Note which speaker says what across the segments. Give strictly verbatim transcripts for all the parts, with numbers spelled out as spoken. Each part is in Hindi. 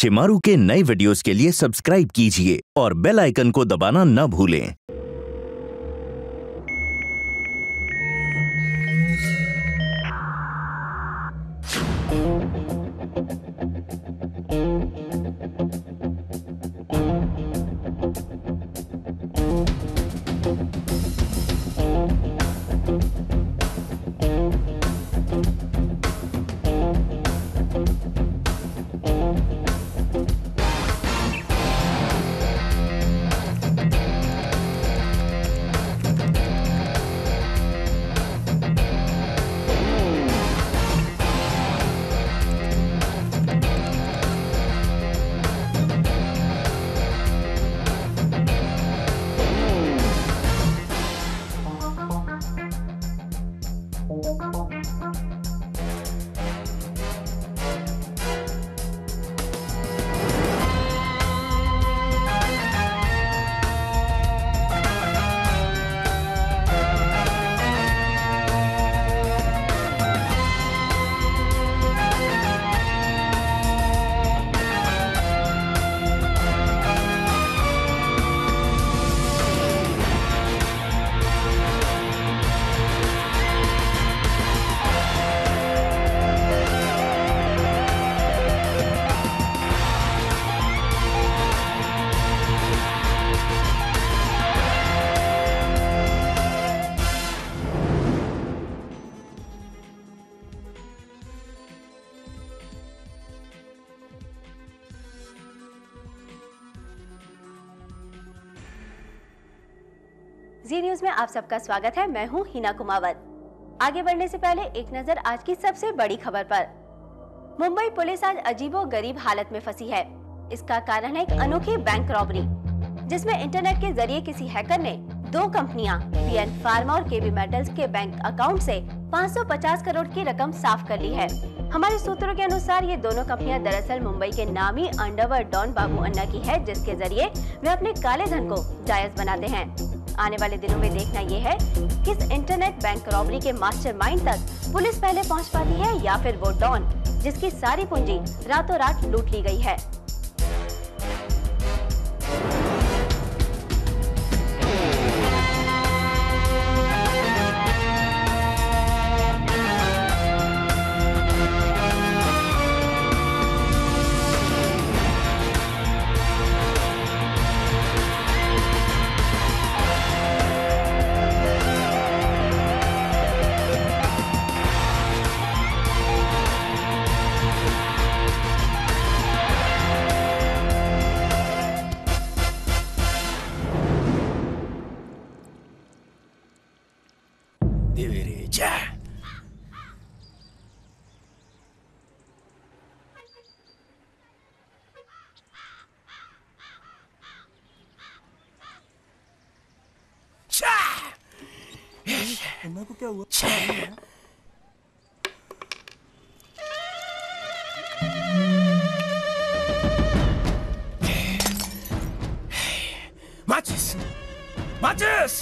Speaker 1: शेमारू के नए वीडियोस के लिए सब्सक्राइब कीजिए और बेल आइकन को दबाना न भूलें।
Speaker 2: जी न्यूज में आप सबका स्वागत है। मैं हूं हिना कुमावत। आगे बढ़ने से पहले एक नजर आज की सबसे बड़ी खबर पर। मुंबई पुलिस आज अजीबोगरीब हालत में फंसी है। इसका कारण है एक अनोखी बैंक रॉबरी, जिसमें इंटरनेट के जरिए किसी हैकर ने दो कंपनियां पीएन फार्मा और केबी मेटल्स के बैंक अकाउंट से पाँच सौ पचास करोड़ की रकम साफ कर ली है। हमारे सूत्रों के अनुसार ये दोनों कंपनियां दरअसल मुंबई के नामी अंडरवर्ल्ड डॉन बाबू अन्ना की है, जिसके जरिए वे अपने काले धन को जायज बनाते हैं। आने वाले दिनों में देखना ये है कि इस इंटरनेट बैंक रॉबरी के मास्टरमाइंड तक पुलिस पहले पहुंच पाती है या फिर वो डॉन जिसकी सारी पूंजी रातों रात लूट ली गई है।
Speaker 3: अन्ना को क्या हुआ?
Speaker 4: माचिस, माचिस,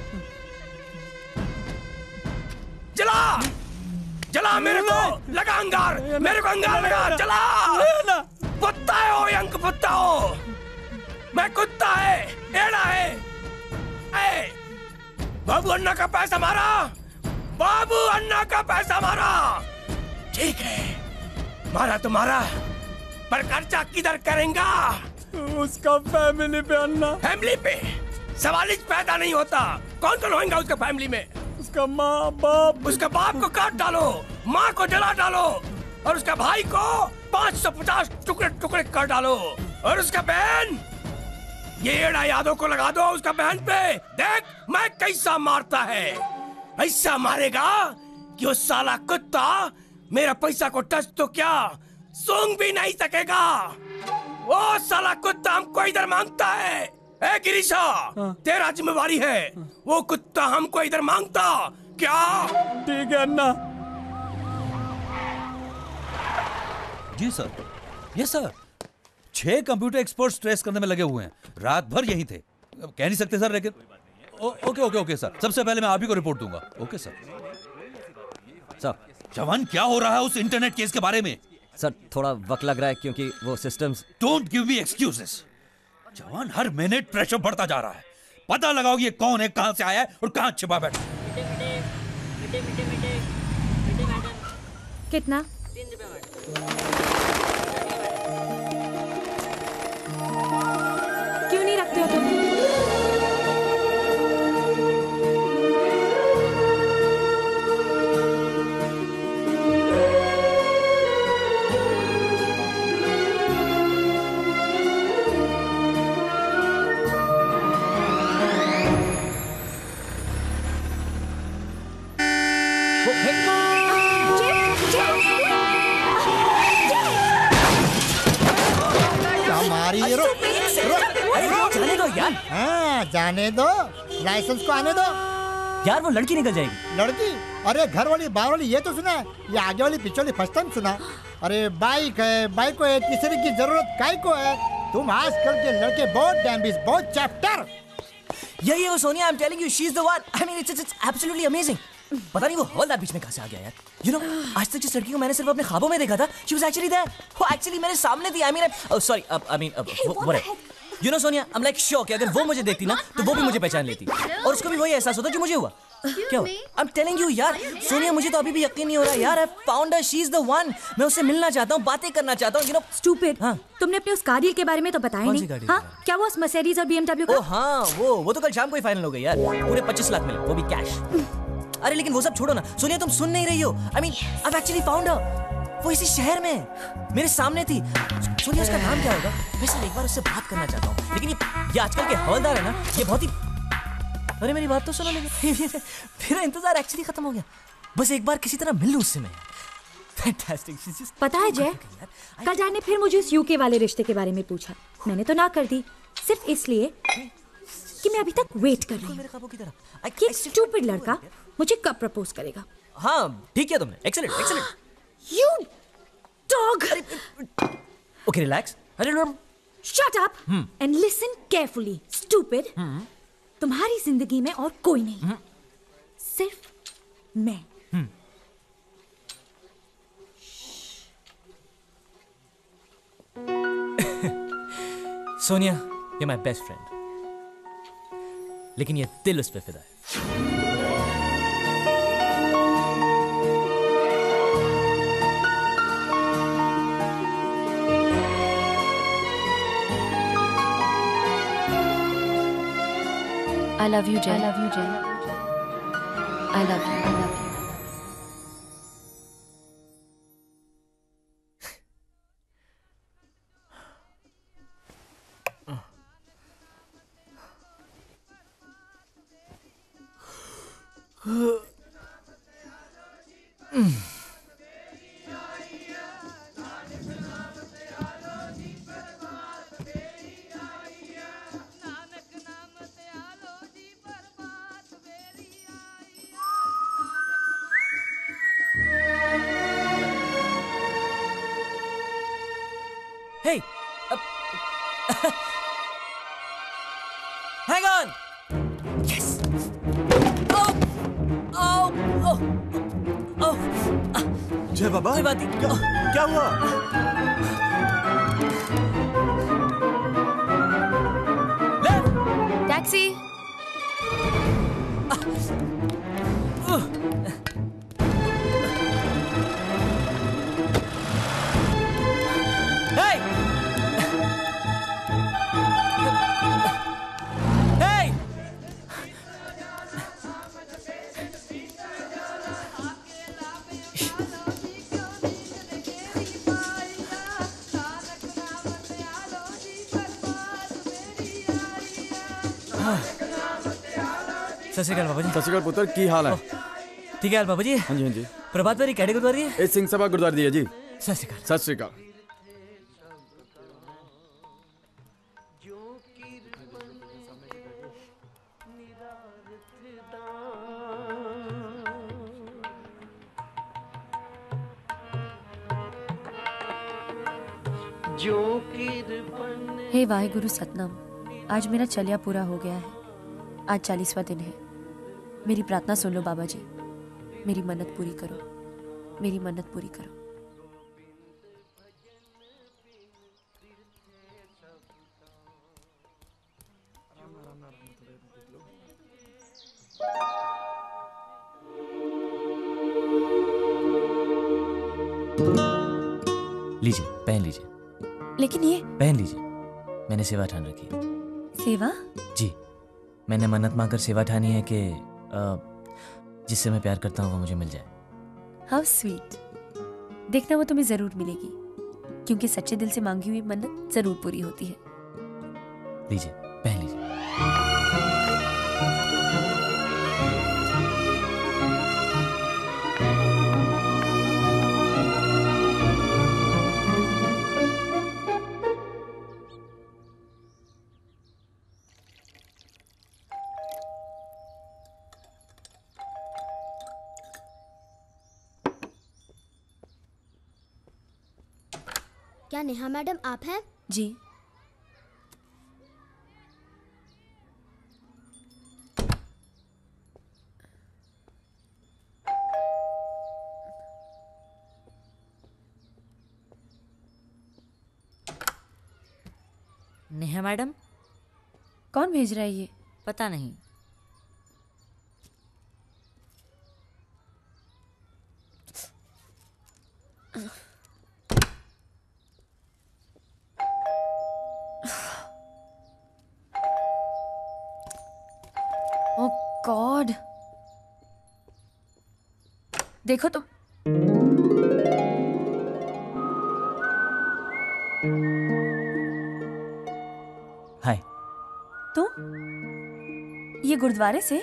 Speaker 4: जला, जला मेरे को, लगा अंगार, मेरे को अंगार लगा, जला। कुत्ता है वो, यंग कुत्ता हो, मैं कुत्ता है, एड़ा है, ए, बाबू अन्ना का पैसा मारा, बाबू अन्ना का पैसा मारा, ठीक है, मारा तो मारा, पर खर्चा किधर करेंगा?
Speaker 3: उसका फैमिली पे अन्ना।
Speaker 4: फैमिली पे सवाल ही पैदा नहीं होता। कौन कौन होगा उसका फैमिली में?
Speaker 3: उसका माँ बाप।
Speaker 4: उसका बाप को काट डालो, माँ को जला डालो, और उसका भाई को पाँच सौ पचास टुकड़े टुकड़े कर डालो, और उसका बहन, ये एड़ा यादों को लगा दो उसका बहन पे। देख मैं कैसा मारता है, ऐसा मारेगा कि वो साला कुत्ता मेरा पैसा को टच तो क्या सूंघ भी नहीं सकेगा। वो साला कुत्ता हमको इधर मांगता है। ए गिरीशा, तेरा जिम्मेवारी है, वो कुत्ता हमको इधर मांगता क्या?
Speaker 3: ठीक है अन्ना।
Speaker 5: जी सर, यस सर। छह कंप्यूटर एक्सपर्ट्स ट्रेस करने में लगे हुए हैं, रात भर यही थे। कह नहीं सकते सर, लेकिन oh, okay okay okay sir, सबसे पहले मैं आप ही को रिपोर्ट दूंगा। Okay sir. सर, जवान क्या हो रहा है उस इंटरनेट केस के बारे में?
Speaker 6: सर थोड़ा वक्त लग रहा है क्योंकि वो systems.
Speaker 5: Don't give me excuses. जवान हर मिनट प्रेशर बढ़ता जा रहा है। पता लगाओ ये कौन है, कहां से आया है और कहां छिपा बैठा।
Speaker 7: कितना? क्यों नहीं रखते हो तुम?
Speaker 6: जाने दो यार।
Speaker 8: हाँ जाने दो, लाइसेंस को आने दो
Speaker 6: यार। वो लड़की निकल जाएगी।
Speaker 8: लड़की? अरे घर वाली बाहर वाली ये तो सुना है, ये आगे वाली पीछे वाली फर्स्ट टाइम सुना। अरे बाइक है, बाइक को है, तीसरे की जरूरत काय को है? तुम आजकल के लड़के बहुत डैम्बिस, बहुत चैप्टर।
Speaker 6: यही है वो Sonia, I am telling you she is the one. I mean it's it's absolutely amazing. पता नहीं वो हवलदार बीच में कहां से आ गया यार। यू नो आज तक जिस लड़की को मैंने सिर्फ अपने ख्वाबों में देखा था, शी वाज एक्चुअली देयर। वो एक्चुअली मेरे सामने थी। I mean oh sorry, I mean what you know Sonia, I am like sure कि अगर वो मुझे देखती ना तो वो भी मुझे पहचान लेती और उसको भी वही एहसास होता जो मुझे हुआ। क्या हुआ? आई एम टेलिंग यू यार सोनिया, मुझे तो अभी भी यकीन नहीं हो रहा यार। I found her, she is the one. मैं उससे मिलना चाहता हूँ, बातें करना चाहता हूँ। You know
Speaker 7: stupid. हाँ? तुमने अपने उस गाड़ी के बारे में तो बताया नहीं। हाँ? क्या वो उस मर्सिडीज और बीएमडब्ल्यू का?
Speaker 6: ओह हाँ, वो वो तो कल शाम को ही फाइनल हो गई यार। पूरे पच्चीस लाख मिले, वो भी कैश। अरे लेकिन वो सब छोड़ो ना सोनिया, तुम सुन नहीं रही हो। I mean I have actually found her. वो इसी शहर में मेरे सामने थी। सोनिया उसका नाम क्या होगा? वैसे एक बार उससे बात करना चाहता हूँ, लेकिन ये ये आजकल के हवलदार है ना, ये बहुत ही। अरे मेरी बात तो सुनो, लेकिन मेरा इंतजार एक्चुअली खत्म हो गया। बस एक बार किसी तरह मिल लूं उससे मैं। फैंटास्टिक।
Speaker 7: पता है जय, कल जान ने फिर मुझे उस यूके वाले रिश्ते के बारे में पूछा। मैंने तो ना कर दी, सिर्फ इसलिए कि मैं अभी तक वेट कर रही हूँ कि स्टूपिड लड़का मुझे कब प्रपोज करेगा।
Speaker 6: हाँ ठीक है तुमने, excellent excellent.
Speaker 7: You dog!
Speaker 6: Okay, relax.
Speaker 7: Shut up hmm. and listen carefully, stupid. Hmm. तुम्हारी जिंदगी में और कोई नहीं, hmm. सिर्फ मैं। hmm.
Speaker 6: Sonia, you're my best friend. लेकिन ये दिल उस पे फिदा है।
Speaker 9: I love you, Jay. I love you, Jay. I love you. I love you.
Speaker 6: Hey, uh, hang on. Yes. Oh, oh, oh, oh.
Speaker 3: जय बाबा,
Speaker 6: कोई बात नहीं।
Speaker 3: क्या, क्या हुआ?
Speaker 9: टैक्सी।
Speaker 6: सत श्री अकाल बाबा जी।
Speaker 3: सत श्री अकाल पुत्र, की हाल है?
Speaker 6: ठीक है बाबा जी।
Speaker 3: हाँ जी हाँ जी।
Speaker 6: प्रभात फेरी कैडे गुरुद्वारी है?
Speaker 3: ए सिंह सभा गुरुद्वारी है जी।
Speaker 6: सत श्री अकाल।
Speaker 3: सत श्री अकाल।
Speaker 9: हे वाहेगुरु सतनाम। आज मेरा चलिया पूरा हो गया है। आज चालीसवां दिन है। मेरी प्रार्थना सुन लो बाबा जी, मेरी मन्नत पूरी करो, मेरी मन्नत पूरी करो।
Speaker 6: लीजिए, पहन लीजिए।
Speaker 9: लेकिन ये
Speaker 6: पहन लीजिए, मैंने सेवा ठान रखी है।
Speaker 9: सेवा?
Speaker 6: जी, मैंने मन्नत मांगकर सेवा ठानी है कि जिससे मैं प्यार करता हूँ वो मुझे मिल जाए।
Speaker 9: How sweet. देखना वो तुम्हें जरूर मिलेगी, क्योंकि सच्चे दिल से मांगी हुई मन्नत जरूर पूरी होती है।
Speaker 6: लीजिए, पहन लीजिए।
Speaker 10: क्या नेहा मैडम आप हैं?
Speaker 9: जी।
Speaker 11: नेहा मैडम?
Speaker 9: कौन भेज रहा है ये?
Speaker 11: पता नहीं।
Speaker 9: ओह गॉड, देखो तुम।
Speaker 6: हाय।
Speaker 9: तुम ये गुरुद्वारे से?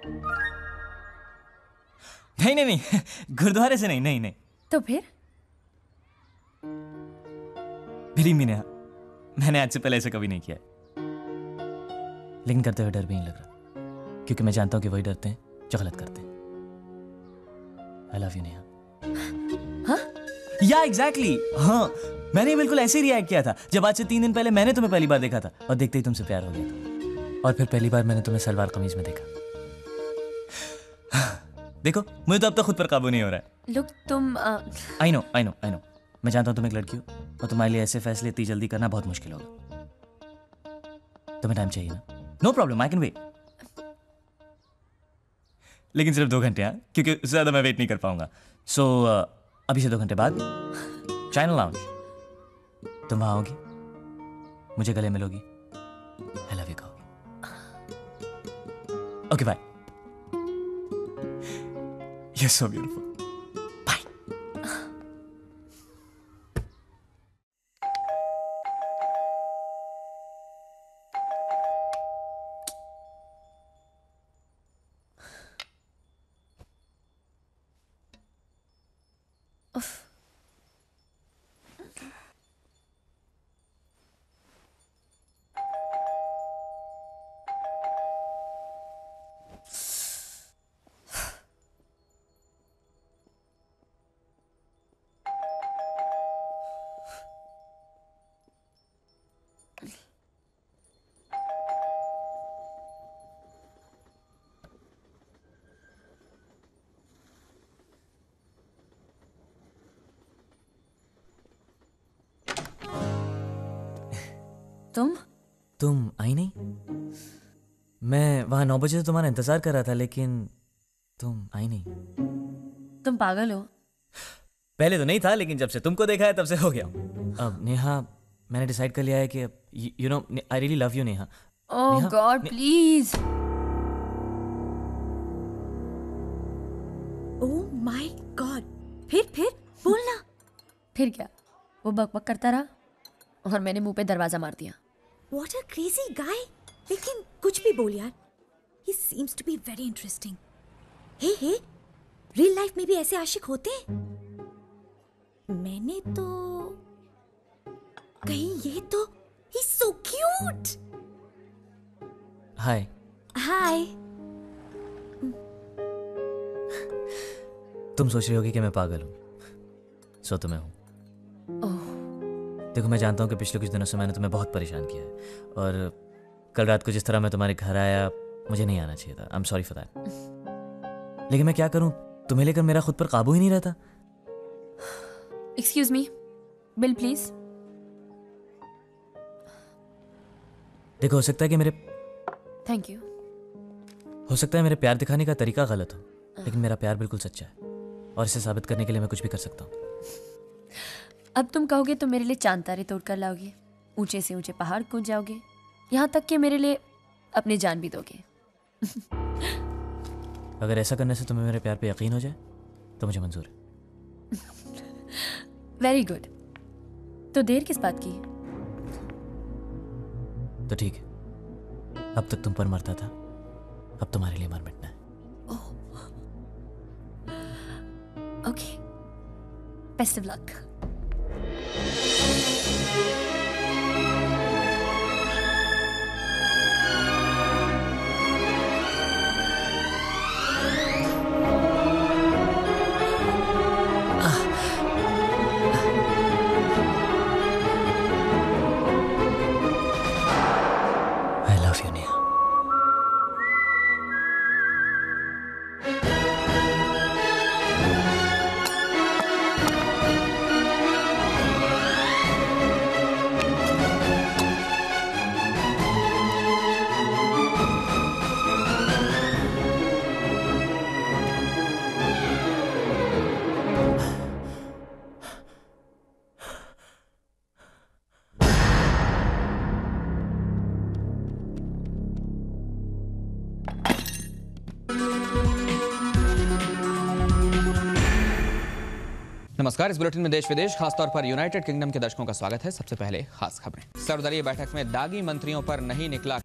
Speaker 6: नहीं नहीं नहीं, गुरुद्वारे से नहीं नहीं नहीं।
Speaker 9: तो फिर?
Speaker 6: बिलीव मी नेहा, मैंने आज से पहले ऐसे कभी नहीं किया, लेकिन करते हुए डर भी नहीं लग रहा, क्योंकि मैं जानता हूं कि वही डरते हैं जो गलत करते हैं। I love you Neha.
Speaker 9: हाँ?
Speaker 6: या एग्जैक्टली, हाँ, मैंने बिल्कुल ऐसे ही रिएक्ट किया था जब आज से तीन दिन पहले मैंने तुम्हें पहली बार देखा था, और देखते ही तुमसे प्यार हो गया था। और फिर पहली बार मैंने तुम्हें सलवार कमीज में देखा। देखो, मुझे तो अब तक खुद पर काबू नहीं हो रहा है।
Speaker 9: लुक तुम
Speaker 6: I know I know I know मैं जानता हूँ तुम एक लड़की हो, और तुम्हारे लिए ऐसे फैसले इतनी जल्दी करना बहुत मुश्किल होगा। तुम्हें टाइम चाहिए ना? No problem, I can wait, लेकिन सिर्फ दो घंटे, हाँ, क्योंकि उससे ज्यादा मैं वेट नहीं कर पाऊंगा। सो so, uh, अभी से दो घंटे बाद चाइना लाउंज, तुम वहां आओगी, मुझे गले मिलोगी, आई लव यू कहोगी। Okay bye. You are so beautiful. Bye.
Speaker 9: तुम
Speaker 6: तुम आई नहीं? मैं वहां नौ बजे से तुम्हारा इंतजार कर रहा था, लेकिन तुम आई नहीं।
Speaker 9: तुम पागल हो?
Speaker 6: पहले तो नहीं था, लेकिन जब से तुमको देखा है तब से हो गया। अब नेहा, मैंने डिसाइड कर लिया है कि you know I really love you Neha.
Speaker 9: Oh God please.
Speaker 7: Oh my God, फिर फिर बोलना।
Speaker 9: फिर क्या, वो बक बक करता रहा और मैंने मुंह पे दरवाजा मार दिया।
Speaker 7: What a crazy guy! लेकिन कुछ भी बोल यार, he seems to be very interesting. हे हे, रियल लाइफ में भी ऐसे आशिक होते हैं? मैंने तो कहीं ये तो he's so cute.
Speaker 6: हाय।
Speaker 7: हाय।
Speaker 6: तुम सोच रही होगी कि मैं पागल हूँ, सो तो मैं हूँ। देखो, मैं जानता हूँ कि पिछले कुछ दिनों से मैंने तुम्हें बहुत परेशान किया है, और कल रात को जिस तरह मैं तुम्हारे घर आया, मुझे नहीं आना चाहिए था। I am sorry for that. लेकिन मैं क्या करूँ, तुम्हें लेकर मेरा खुद पर काबू ही नहीं रहता।
Speaker 9: Excuse me, bill please.
Speaker 6: देखो, हो सकता है कि मेरे
Speaker 9: थैंक यू।
Speaker 6: हो सकता है मेरे प्यार दिखाने का तरीका गलत हो, लेकिन मेरा प्यार बिल्कुल सच्चा है और इसे साबित करने के लिए मैं कुछ भी कर सकता हूँ।
Speaker 9: अब तुम कहोगे तो मेरे लिए चांद तारे तोड़ कर लाओगे, ऊंचे से ऊंचे पहाड़ कूद जाओगे, यहाँ तक कि मेरे लिए अपनी जान भी दोगे।
Speaker 6: अगर ऐसा करने से तुम्हें मेरे प्यार पे यकीन हो जाए तो मुझे मंजूर है।
Speaker 9: Very good. तो देर किस बात की?
Speaker 6: तो ठीक है, अब तक तुम पर मरता था, अब तुम्हारे लिए मर मिटना है।
Speaker 9: Okay, best of luck.
Speaker 11: नमस्कार। इस बुलेटिन में देश विदेश खासतौर पर यूनाइटेड किंगडम के दर्शकों का स्वागत है। सबसे पहले खास खबरें। सर्वदलीय बैठक में दागी मंत्रियों पर नहीं निकला।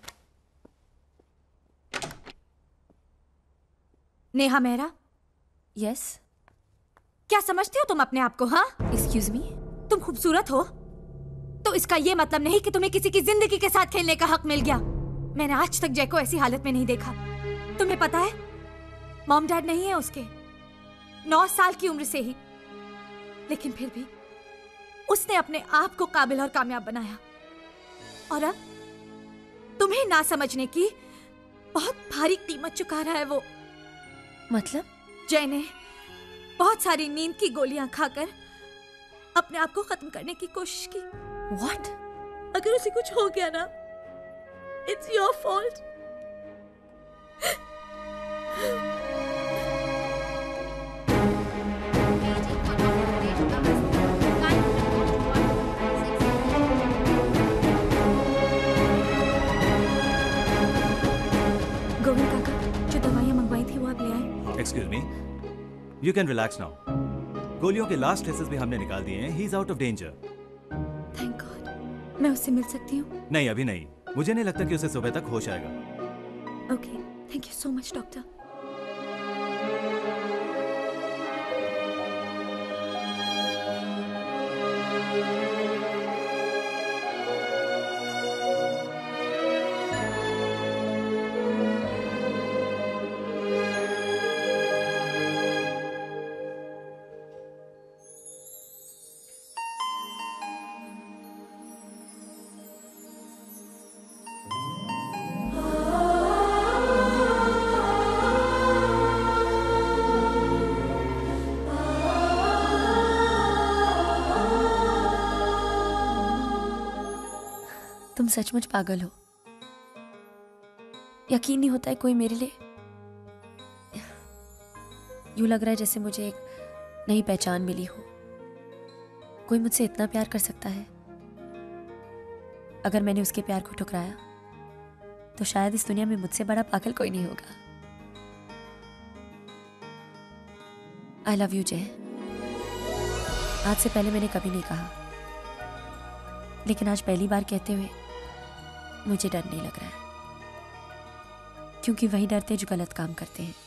Speaker 7: नेहा मेहरा।
Speaker 9: यस।
Speaker 7: क्या समझते हो तुम अपने आप को? हाँ,
Speaker 9: एक्सक्यूज मी।
Speaker 7: तुम खूबसूरत हो तो इसका ये मतलब नहीं कि तुम्हें किसी की जिंदगी के साथ खेलने का हक मिल गया। मैंने आज तक जय को ऐसी हालत में नहीं देखा। तुम्हें पता है, मॉम डैड नहीं है उसके, नौ साल की उम्र से ही, लेकिन फिर भी उसने अपने आप को काबिल और कामयाब बनाया। और अब तुम्हें ना समझने की बहुत भारी कीमत चुका रहा है वो।
Speaker 9: मतलब?
Speaker 7: जय ने बहुत सारी नींद की गोलियां खाकर अपने आप को खत्म करने की कोशिश की।
Speaker 9: What?
Speaker 7: अगर उसे कुछ हो गया ना, it's your fault. गोविंद काका, जो दवाइयां मंगवाई थी वो आप ले आए?
Speaker 12: Excuse me. You can relax now. गोलियों के लास्ट ट्रेसेस भी हमने निकाल दिए हैं। He is out of danger.
Speaker 7: Thank God. मैं उससे मिल सकती हूँ?
Speaker 12: नहीं, अभी नहीं। मुझे नहीं लगता कि उसे सुबह तक होश आएगा।
Speaker 7: Okay. Thank you so much, doctor.
Speaker 9: तुम सचमुच पागल हो। यकीन नहीं होता है कोई मेरे लिए। यूं लग रहा है जैसे मुझे एक नई पहचान मिली हो। कोई मुझसे इतना प्यार कर सकता है। अगर मैंने उसके प्यार को ठुकराया तो शायद इस दुनिया में मुझसे बड़ा पागल कोई नहीं होगा। आई लव यू जय। आज से पहले मैंने कभी नहीं कहा, लेकिन आज पहली बार कहते हुए मुझे डर नहीं लग रहा है, क्योंकि वही डरते हैं जो गलत काम करते हैं।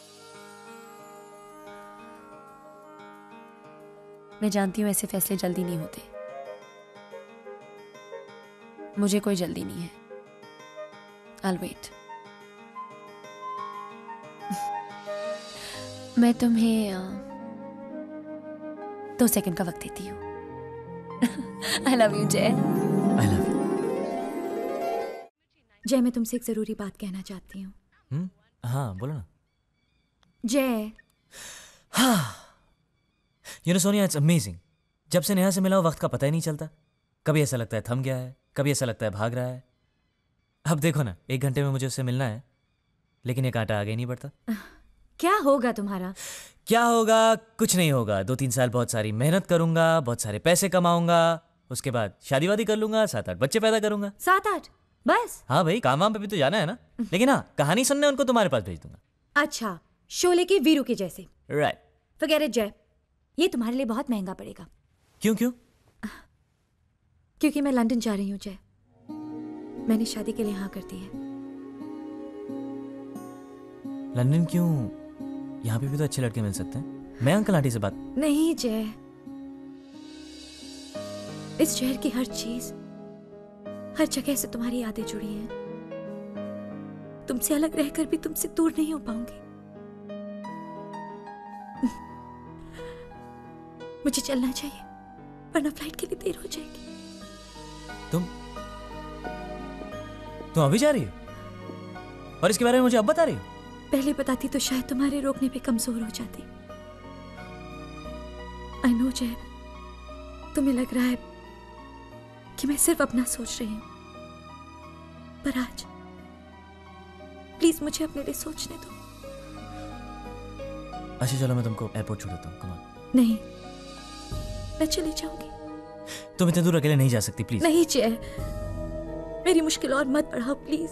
Speaker 9: मैं जानती हूं ऐसे फैसले जल्दी नहीं होते। मुझे कोई जल्दी नहीं है। I'll wait. मैं तुम्हें दो सेकंड का वक्त देती हूँ। I love you जय।
Speaker 6: I love you.
Speaker 7: जय, मैं तुमसे एक जरूरी बात कहना चाहती हूँ।
Speaker 6: हम्म, हाँ बोलो ना।
Speaker 7: जय।
Speaker 6: हाँ, you know Sonia, it's amazing. जब से नेहा से मिला हो वक्त का पता ही नहीं चलता। कभी ऐसा लगता है थम गया है, कभी ऐसा लगता है भाग रहा है। अब देखो ना, एक घंटे में मुझे उससे मिलना है, लेकिन ये कांटा आगे नहीं बढ़ता।
Speaker 7: क्या होगा तुम्हारा?
Speaker 6: क्या होगा? कुछ नहीं होगा। दो तीन साल बहुत सारी मेहनत करूंगा, बहुत सारे पैसे कमाऊंगा, उसके बाद शादी वादी कर लूंगा, सात आठ बच्चे पैदा करूंगा।
Speaker 7: सात आठ बस?
Speaker 6: हाँ भाई, काम वाम पे भी तो जाना है ना। लेकिन हाँ, कहानी सुनने उनको तुम्हारे पास भेज दूंगा।
Speaker 7: अच्छा, शोले के वीरू के जैसे।
Speaker 6: राइट।
Speaker 7: फॉरगेट इट जय, ये तुम्हारे लिए बहुत महंगा पड़ेगा।
Speaker 6: क्यों क्यों?
Speaker 7: क्योंकि मैं लंदन जा रही हूँ जय। मैंने शादी के लिए हाँ कर दी है।
Speaker 6: लंदन क्यों? यहाँ पे भी तो अच्छे लड़के मिल सकते हैं। मैं अंकल आंटी से बात।
Speaker 7: नहीं जय, इस शहर की हर चीज, हर जगह से तुम्हारी यादें जुड़ी हैं। तुमसे अलग रहकर भी तुमसे दूर नहीं हो पाऊंगी। मुझे चलना चाहिए, वरना फ्लाइट के लिए देर हो जाएगी।
Speaker 6: तुम तुम अभी जा रही हो? और इसके बारे में मुझे अब बता रही हो?
Speaker 7: पहले बताती तो शायद तुम्हारे रोकने पे कमजोर हो जाती। आई नो जय, तुम्हें लग रहा है कि मैं सिर्फ अपना सोच रही हूं, पर आज प्लीज मुझे अपने लिए सोचने दो।
Speaker 6: अच्छा चलो, मैं तुमको एयरपोर्ट छोड़ देता हूँ। Come on.
Speaker 7: नहीं, मैं चली जाऊंगी।
Speaker 6: तुम इतने दूर अकेले नहीं जा सकती, प्लीज।
Speaker 7: नहीं जय, मेरी मुश्किल और मत बढ़ाओ please.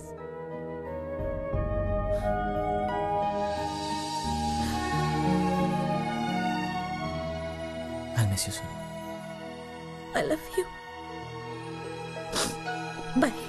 Speaker 6: I'll miss you soon.
Speaker 7: I love you. Bye.